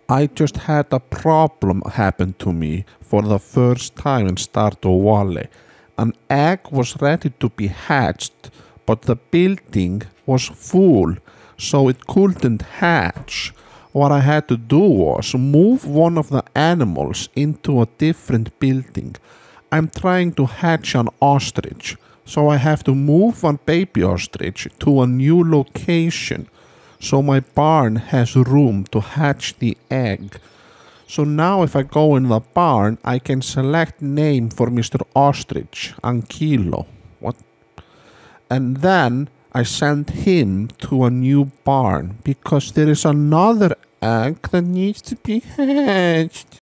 I just had a problem happen to me for the first time in Stardew Valley. An egg was ready to be hatched, but the building was full, so it couldn't hatch. What I had to do was move one of the animals into a different building. I'm trying to hatch an ostrich, so I have to move one baby ostrich to a new location, so my barn has room to hatch the egg. So now if I go in the barn, I can select name for Mr. Ostrich, Ankylo. What? And then I send him to a new barn because there is another egg that needs to be hatched.